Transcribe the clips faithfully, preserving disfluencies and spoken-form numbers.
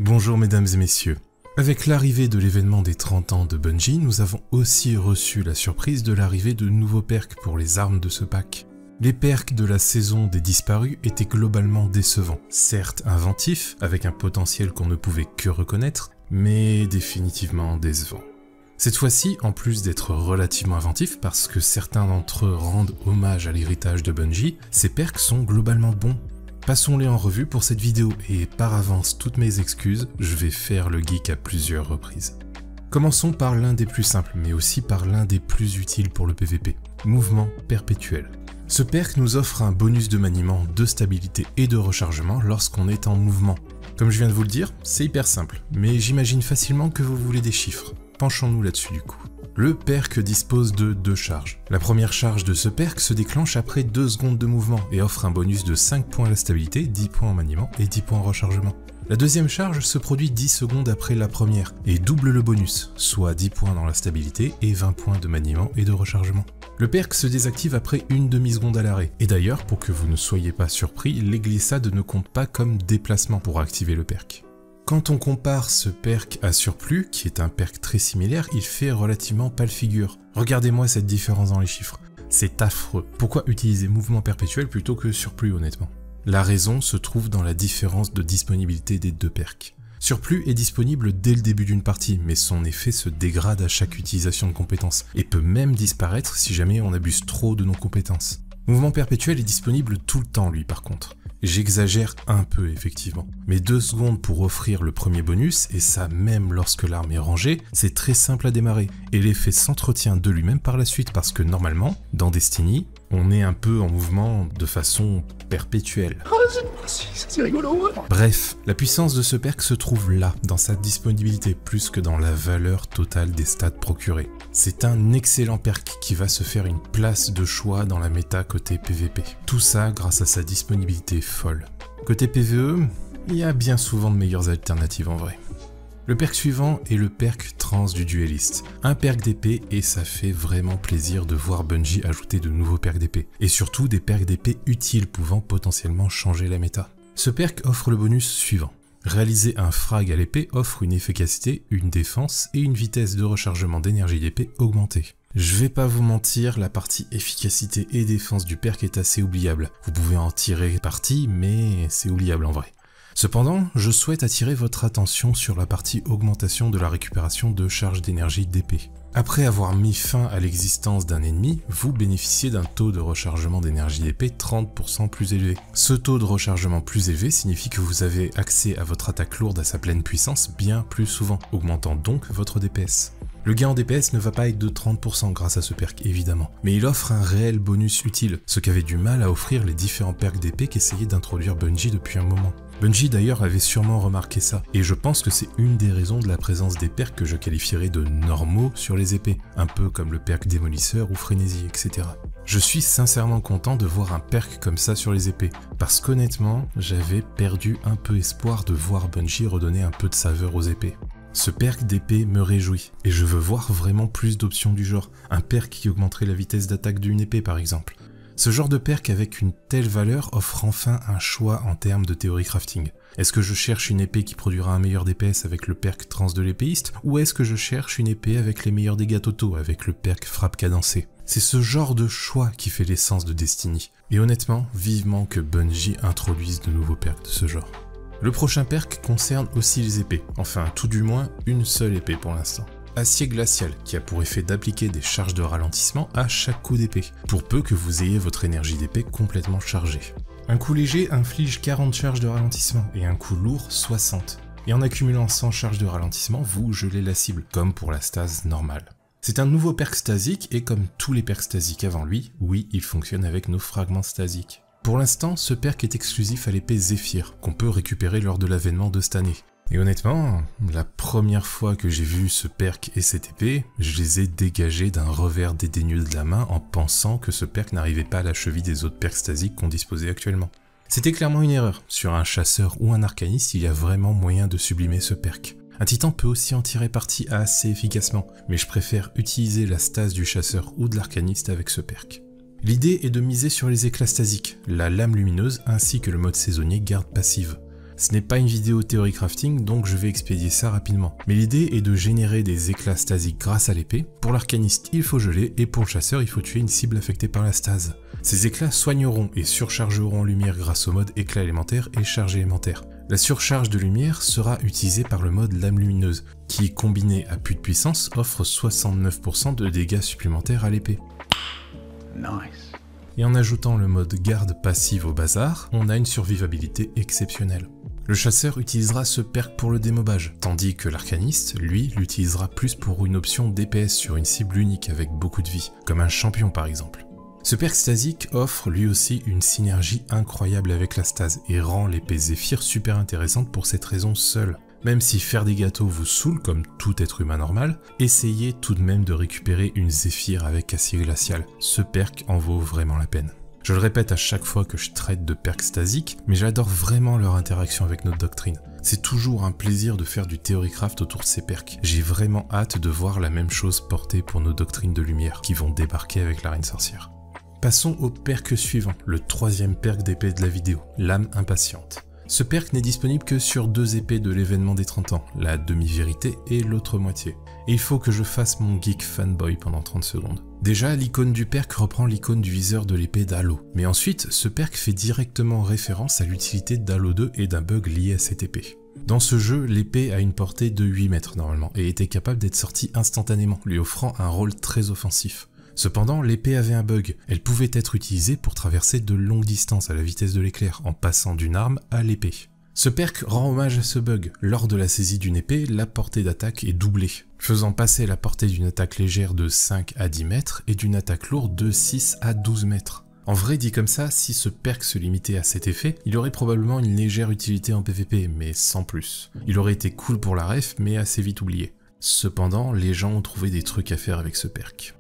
Bonjour mesdames et messieurs. Avec l'arrivée de l'événement des trente ans de Bungie, nous avons aussi reçu la surprise de l'arrivée de nouveaux perks pour les armes de ce pack. Les perks de la saison des disparus étaient globalement décevants, certes inventifs, avec un potentiel qu'on ne pouvait que reconnaître, mais définitivement décevants. Cette fois-ci, en plus d'être relativement inventifs, parce que certains d'entre eux rendent hommage à l'héritage de Bungie, ces perks sont globalement bons. Passons-les en revue pour cette vidéo, et par avance toutes mes excuses, je vais faire le geek à plusieurs reprises. Commençons par l'un des plus simples, mais aussi par l'un des plus utiles pour le P V P, Mouvement Perpétuel. Ce perk nous offre un bonus de maniement, de stabilité et de rechargement lorsqu'on est en mouvement. Comme je viens de vous le dire, c'est hyper simple, mais j'imagine facilement que vous voulez des chiffres. Penchons-nous là-dessus du coup. Le perk dispose de deux charges. La première charge de ce perk se déclenche après deux secondes de mouvement et offre un bonus de cinq points à la stabilité, dix points en maniement et dix points en rechargement. La deuxième charge se produit dix secondes après la première et double le bonus, soit dix points dans la stabilité et vingt points de maniement et de rechargement. Le perk se désactive après une demi-seconde à l'arrêt. Et d'ailleurs, pour que vous ne soyez pas surpris, les glissades ne comptent pas comme déplacement pour activer le perk. Quand on compare ce perk à Surplus, qui est un perk très similaire, il fait relativement pâle figure. Regardez-moi cette différence dans les chiffres. C'est affreux. Pourquoi utiliser Mouvement Perpétuel plutôt que Surplus honnêtement? La raison se trouve dans la différence de disponibilité des deux perks. Surplus est disponible dès le début d'une partie, mais son effet se dégrade à chaque utilisation de compétences, et peut même disparaître si jamais on abuse trop de nos compétences. Mouvement Perpétuel est disponible tout le temps lui par contre. J'exagère un peu effectivement, mais deux secondes pour offrir le premier bonus, et ça même lorsque l'arme est rangée, c'est très simple à démarrer, et l'effet s'entretient de lui-même par la suite parce que normalement, dans Destiny, on est un peu en mouvement de façon perpétuelle. Oh, c'est rigolo. Bref, la puissance de ce perk se trouve là, dans sa disponibilité, plus que dans la valeur totale des stats procurés. C'est un excellent perk qui va se faire une place de choix dans la méta côté P V P. Tout ça grâce à sa disponibilité folle. Côté P V E, il y a bien souvent de meilleures alternatives en vrai. Le perk suivant est le perk trans du dueliste. Un perk d'épée et ça fait vraiment plaisir de voir Bungie ajouter de nouveaux perks d'épée. Et surtout des perks d'épée utiles pouvant potentiellement changer la méta. Ce perk offre le bonus suivant. Réaliser un frag à l'épée offre une efficacité, une défense et une vitesse de rechargement d'énergie d'épée augmentée. Je vais pas vous mentir, la partie efficacité et défense du perk est assez oubliable. Vous pouvez en tirer parti, mais c'est oubliable en vrai. Cependant, je souhaite attirer votre attention sur la partie augmentation de la récupération de charge d'énergie d'épée. Après avoir mis fin à l'existence d'un ennemi, vous bénéficiez d'un taux de rechargement d'énergie d'épée trente pour cent plus élevé. Ce taux de rechargement plus élevé signifie que vous avez accès à votre attaque lourde à sa pleine puissance bien plus souvent, augmentant donc votre D P S. Le gain en D P S ne va pas être de trente pour cent grâce à ce perk évidemment, mais il offre un réel bonus utile, ce qu'avait du mal à offrir les différents perks d'épée qu'essayait d'introduire Bungie depuis un moment. Bungie d'ailleurs avait sûrement remarqué ça, et je pense que c'est une des raisons de la présence des perks que je qualifierais de normaux sur les épées, un peu comme le perk démolisseur ou frénésie, et cetera. Je suis sincèrement content de voir un perk comme ça sur les épées, parce qu'honnêtement, j'avais perdu un peu espoir de voir Bungie redonner un peu de saveur aux épées. Ce perk d'épée me réjouit, et je veux voir vraiment plus d'options du genre, un perk qui augmenterait la vitesse d'attaque d'une épée par exemple. Ce genre de perk avec une telle valeur offre enfin un choix en termes de théorie crafting. Est-ce que je cherche une épée qui produira un meilleur D P S avec le perk trans de l'épéiste, ou est-ce que je cherche une épée avec les meilleurs dégâts totaux avec le perk frappe cadencée? C'est ce genre de choix qui fait l'essence de Destiny. Et honnêtement, vivement que Bungie introduise de nouveaux perks de ce genre. Le prochain perk concerne aussi les épées, enfin tout du moins une seule épée pour l'instant. Acier glacial, qui a pour effet d'appliquer des charges de ralentissement à chaque coup d'épée, pour peu que vous ayez votre énergie d'épée complètement chargée. Un coup léger inflige quarante charges de ralentissement, et un coup lourd soixante. Et en accumulant cent charges de ralentissement, vous gelez la cible, comme pour la stase normale. C'est un nouveau perk stasique, et comme tous les perks stasiques avant lui, oui, il fonctionne avec nos fragments stasiques. Pour l'instant, ce perk est exclusif à l'épée Zephyr, qu'on peut récupérer lors de l'avènement de cette année. Et honnêtement, la première fois que j'ai vu ce perk et cette épée, je les ai dégagés d'un revers dédaigneux de la main en pensant que ce perk n'arrivait pas à la cheville des autres perks stasiques qu'on disposait actuellement. C'était clairement une erreur. Sur un chasseur ou un arcaniste, il y a vraiment moyen de sublimer ce perk. Un titan peut aussi en tirer parti assez efficacement, mais je préfère utiliser la stase du chasseur ou de l'arcaniste avec ce perk. L'idée est de miser sur les éclats stasiques, la lame lumineuse ainsi que le mode saisonnier garde passive. Ce n'est pas une vidéo théorie crafting, donc je vais expédier ça rapidement. Mais l'idée est de générer des éclats stasiques grâce à l'épée. Pour l'arcaniste, il faut geler, et pour le chasseur, il faut tuer une cible affectée par la stase. Ces éclats soigneront et surchargeront en lumière grâce au mode éclat élémentaire et charge élémentaire. La surcharge de lumière sera utilisée par le mode lame lumineuse, qui, combiné à plus de puissance, offre soixante-neuf pour cent de dégâts supplémentaires à l'épée. Nice. Et en ajoutant le mode garde passive au bazar, on a une survivabilité exceptionnelle. Le chasseur utilisera ce perk pour le démobage, tandis que l'arcaniste, lui, l'utilisera plus pour une option D P S sur une cible unique avec beaucoup de vie, comme un champion par exemple. Ce perk stasique offre lui aussi une synergie incroyable avec la stase et rend l'épée Zéphyr super intéressante pour cette raison seule. Même si faire des gâteaux vous saoule comme tout être humain normal, essayez tout de même de récupérer une Zéphyr avec acier glacial, ce perk en vaut vraiment la peine. Je le répète à chaque fois que je traite de perks stasiques, mais j'adore vraiment leur interaction avec notre doctrine. C'est toujours un plaisir de faire du theorycraft autour de ces perks. J'ai vraiment hâte de voir la même chose portée pour nos doctrines de lumière qui vont débarquer avec la Reine Sorcière. Passons au perk suivant, le troisième perk d'épée de la vidéo, l'âme impatiente. Ce perk n'est disponible que sur deux épées de l'événement des trente ans, la demi-vérité et l'autre moitié. Et il faut que je fasse mon geek fanboy pendant trente secondes. Déjà, l'icône du perk reprend l'icône du viseur de l'épée d'Halo, mais ensuite, ce perk fait directement référence à l'utilité d'Halo deux et d'un bug lié à cette épée. Dans ce jeu, l'épée a une portée de huit mètres normalement, et était capable d'être sortie instantanément, lui offrant un rôle très offensif. Cependant, l'épée avait un bug, elle pouvait être utilisée pour traverser de longues distances à la vitesse de l'éclair, en passant d'une arme à l'épée. Ce perk rend hommage à ce bug. Lors de la saisie d'une épée, la portée d'attaque est doublée, faisant passer la portée d'une attaque légère de cinq à dix mètres et d'une attaque lourde de six à douze mètres. En vrai, dit comme ça, si ce perk se limitait à cet effet, il aurait probablement une légère utilité en P V P, mais sans plus. Il aurait été cool pour la ref, mais assez vite oublié. Cependant, les gens ont trouvé des trucs à faire avec ce perk.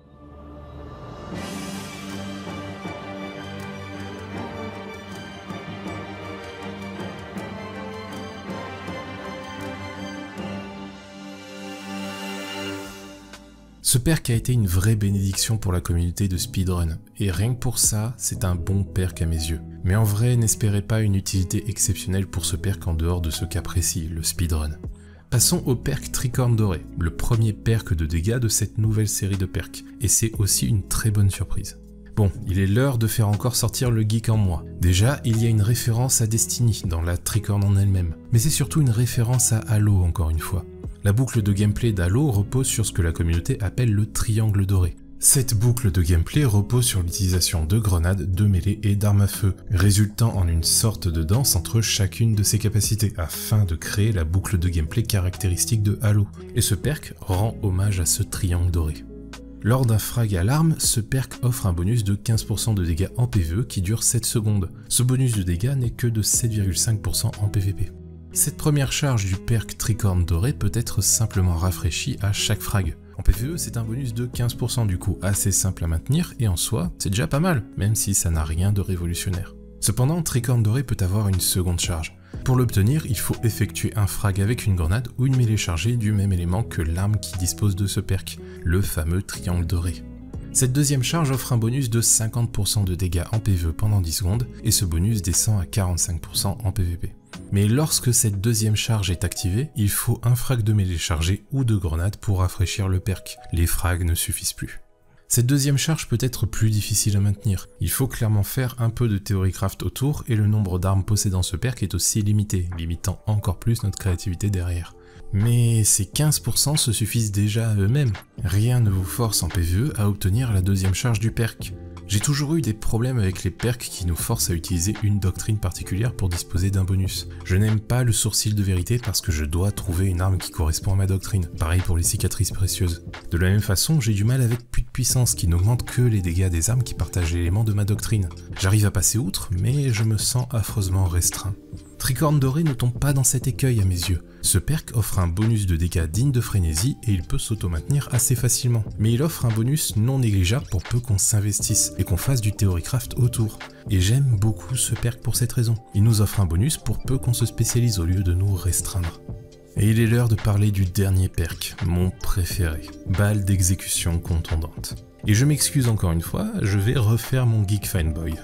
Ce perk a été une vraie bénédiction pour la communauté de speedrun, et rien que pour ça, c'est un bon perk à mes yeux. Mais en vrai, n'espérez pas une utilité exceptionnelle pour ce perk en dehors de ce cas précis, le speedrun. Passons au perk Tricorne Doré, le premier perk de dégâts de cette nouvelle série de perks, et c'est aussi une très bonne surprise. Bon, il est l'heure de faire encore sortir le geek en moi. Déjà, il y a une référence à Destiny dans la tricorne en elle-même, mais c'est surtout une référence à Halo encore une fois. La boucle de gameplay d'Halo repose sur ce que la communauté appelle le triangle doré. Cette boucle de gameplay repose sur l'utilisation de grenades, de mêlées et d'armes à feu, résultant en une sorte de danse entre chacune de ces capacités, afin de créer la boucle de gameplay caractéristique de Halo. Et ce perk rend hommage à ce triangle doré. Lors d'un frag à l'arme, ce perk offre un bonus de quinze pour cent de dégâts en P V E qui dure sept secondes. Ce bonus de dégâts n'est que de sept virgule cinq pour cent en P V P. Cette première charge du perk Tricorne Doré peut être simplement rafraîchie à chaque frag. En P V E, c'est un bonus de quinze pour cent du coup, assez simple à maintenir, et en soi, c'est déjà pas mal, même si ça n'a rien de révolutionnaire. Cependant, Tricorne Doré peut avoir une seconde charge. Pour l'obtenir, il faut effectuer un frag avec une grenade ou une mêlée chargée du même élément que l'arme qui dispose de ce perk, le fameux triangle doré. Cette deuxième charge offre un bonus de cinquante pour cent de dégâts en P V E pendant dix secondes, et ce bonus descend à quarante-cinq pour cent en P V P. Mais lorsque cette deuxième charge est activée, il faut un frag de mêlée chargée ou de grenade pour rafraîchir le perk. Les frags ne suffisent plus. Cette deuxième charge peut être plus difficile à maintenir. Il faut clairement faire un peu de theorycraft autour, et le nombre d'armes possédant ce perk est aussi limité, limitant encore plus notre créativité derrière. Mais ces quinze pour cent se suffisent déjà à eux-mêmes. Rien ne vous force en P V E à obtenir la deuxième charge du perk. J'ai toujours eu des problèmes avec les perks qui nous forcent à utiliser une doctrine particulière pour disposer d'un bonus. Je n'aime pas le sourcil de vérité parce que je dois trouver une arme qui correspond à ma doctrine. Pareil pour les cicatrices précieuses. De la même façon, j'ai du mal avec puits de puissance qui n'augmente que les dégâts des armes qui partagent l'élément de ma doctrine. J'arrive à passer outre, mais je me sens affreusement restreint. Tricorne Doré ne tombe pas dans cet écueil à mes yeux. Ce perk offre un bonus de dégâts digne de frénésie et il peut s'auto-maintenir assez facilement. Mais il offre un bonus non négligeable pour peu qu'on s'investisse et qu'on fasse du theorycraft autour. Et j'aime beaucoup ce perk pour cette raison. Il nous offre un bonus pour peu qu'on se spécialise au lieu de nous restreindre. Et il est l'heure de parler du dernier perk, mon préféré, balle d'exécution contondante. Et je m'excuse encore une fois, je vais refaire mon geek fanboy.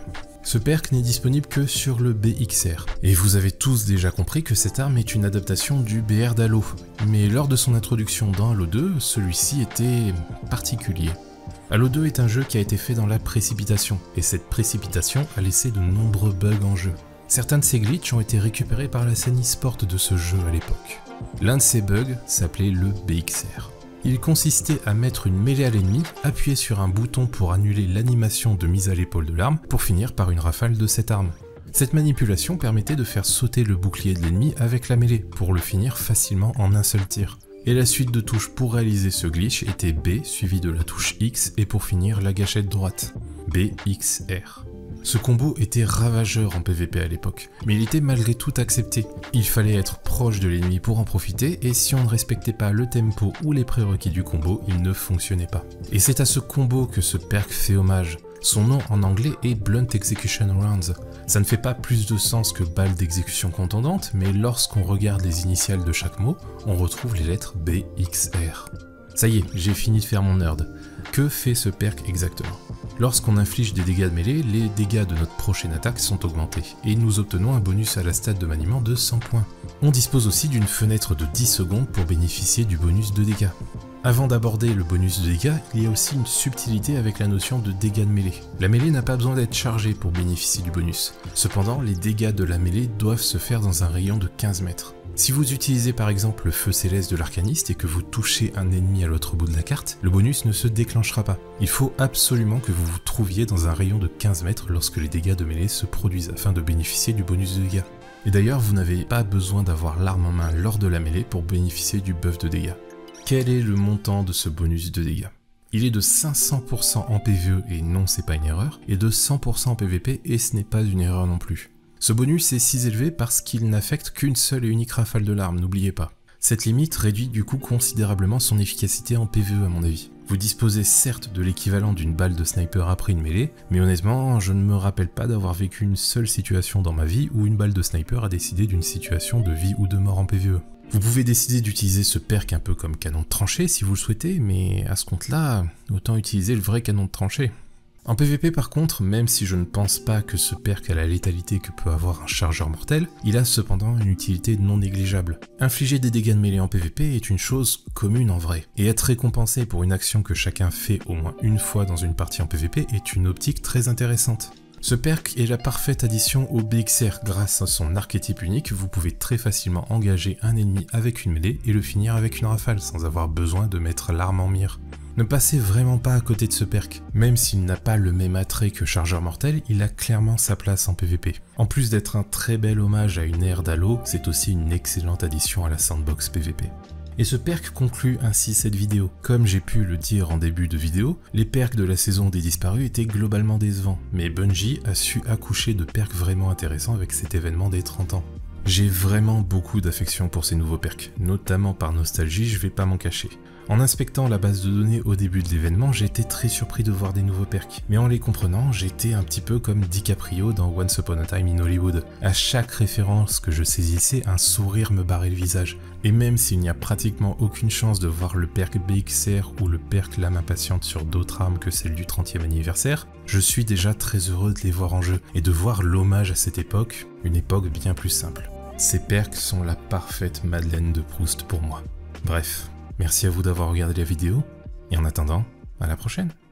Ce perk n'est disponible que sur le B X R, et vous avez tous déjà compris que cette arme est une adaptation du B R d'Halo, mais lors de son introduction dans Halo deux, celui-ci était particulier. Halo deux est un jeu qui a été fait dans la précipitation, et cette précipitation a laissé de nombreux bugs en jeu. Certains de ces glitches ont été récupérés par la scène e-sport de ce jeu à l'époque. L'un de ces bugs s'appelait le B X R. Il consistait à mettre une mêlée à l'ennemi, appuyer sur un bouton pour annuler l'animation de mise à l'épaule de l'arme, pour finir par une rafale de cette arme. Cette manipulation permettait de faire sauter le bouclier de l'ennemi avec la mêlée, pour le finir facilement en un seul tir. Et la suite de touches pour réaliser ce glitch était B suivi de la touche X et pour finir la gâchette droite. B X R. Ce combo était ravageur en P V P à l'époque, mais il était malgré tout accepté. Il fallait être proche de l'ennemi pour en profiter, et si on ne respectait pas le tempo ou les prérequis du combo, il ne fonctionnait pas. Et c'est à ce combo que ce perk fait hommage. Son nom en anglais est Blunt Execution Rounds. Ça ne fait pas plus de sens que balle d'exécution contondante, mais lorsqu'on regarde les initiales de chaque mot, on retrouve les lettres B X R. Ça y est, j'ai fini de faire mon nerd. Que fait ce perk exactement? Lorsqu'on inflige des dégâts de mêlée, les dégâts de notre prochaine attaque sont augmentés, et nous obtenons un bonus à la stat de maniement de cent points. On dispose aussi d'une fenêtre de dix secondes pour bénéficier du bonus de dégâts. Avant d'aborder le bonus de dégâts, il y a aussi une subtilité avec la notion de dégâts de mêlée. La mêlée n'a pas besoin d'être chargée pour bénéficier du bonus. Cependant, les dégâts de la mêlée doivent se faire dans un rayon de quinze mètres. Si vous utilisez par exemple le feu céleste de l'arcaniste et que vous touchez un ennemi à l'autre bout de la carte, le bonus ne se déclenchera pas. Il faut absolument que vous vous trouviez dans un rayon de quinze mètres lorsque les dégâts de mêlée se produisent afin de bénéficier du bonus de dégâts. Et d'ailleurs, vous n'avez pas besoin d'avoir l'arme en main lors de la mêlée pour bénéficier du buff de dégâts. Quel est le montant de ce bonus de dégâts? Il est de cinq cents pour cent en P V E et non, c'est pas une erreur, et de cent pour cent en P V P et ce n'est pas une erreur non plus. Ce bonus est si élevé parce qu'il n'affecte qu'une seule et unique rafale de l'arme, n'oubliez pas. Cette limite réduit du coup considérablement son efficacité en P V E à mon avis. Vous disposez certes de l'équivalent d'une balle de sniper après une mêlée, mais honnêtement, je ne me rappelle pas d'avoir vécu une seule situation dans ma vie où une balle de sniper a décidé d'une situation de vie ou de mort en P V E. Vous pouvez décider d'utiliser ce perk un peu comme canon de tranchée si vous le souhaitez, mais à ce compte-là, autant utiliser le vrai canon de tranchée. En P V P par contre, même si je ne pense pas que ce perk a la létalité que peut avoir un chargeur mortel, il a cependant une utilité non négligeable. Infliger des dégâts de mêlée en P V P est une chose commune en vrai, et être récompensé pour une action que chacun fait au moins une fois dans une partie en P V P est une optique très intéressante. Ce perk est la parfaite addition au B X R. Grâce à son archétype unique, vous pouvez très facilement engager un ennemi avec une mêlée et le finir avec une rafale sans avoir besoin de mettre l'arme en mire. Ne passez vraiment pas à côté de ce perk. Même s'il n'a pas le même attrait que Chargeur Mortel, il a clairement sa place en P V P. En plus d'être un très bel hommage à une ère d'Halo, c'est aussi une excellente addition à la sandbox P V P. Et ce perk conclut ainsi cette vidéo. Comme j'ai pu le dire en début de vidéo, les perks de la saison des disparus étaient globalement décevants, mais Bungie a su accoucher de perks vraiment intéressants avec cet événement des trente ans. J'ai vraiment beaucoup d'affection pour ces nouveaux perks, notamment par nostalgie, je vais pas m'en cacher. En inspectant la base de données au début de l'événement, j'ai été très surpris de voir des nouveaux perks. Mais en les comprenant, j'étais un petit peu comme DiCaprio dans Once Upon a Time in Hollywood. À chaque référence que je saisissais, un sourire me barrait le visage. Et même s'il n'y a pratiquement aucune chance de voir le perk B X R ou le perk Lame Impatiente sur d'autres armes que celle du trentième anniversaire, je suis déjà très heureux de les voir en jeu et de voir l'hommage à cette époque, une époque bien plus simple. Ces perks sont la parfaite Madeleine de Proust pour moi. Bref. Merci à vous d'avoir regardé la vidéo, et en attendant, à la prochaine.